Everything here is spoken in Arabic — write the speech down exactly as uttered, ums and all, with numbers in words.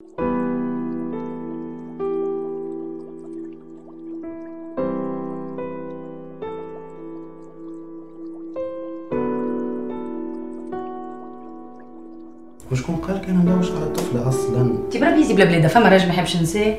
وشكون قال لك انا ندوش على الطفله اصلا؟ انت برا بيزي بلا بلاده، فما راجل ما يحبش نساه.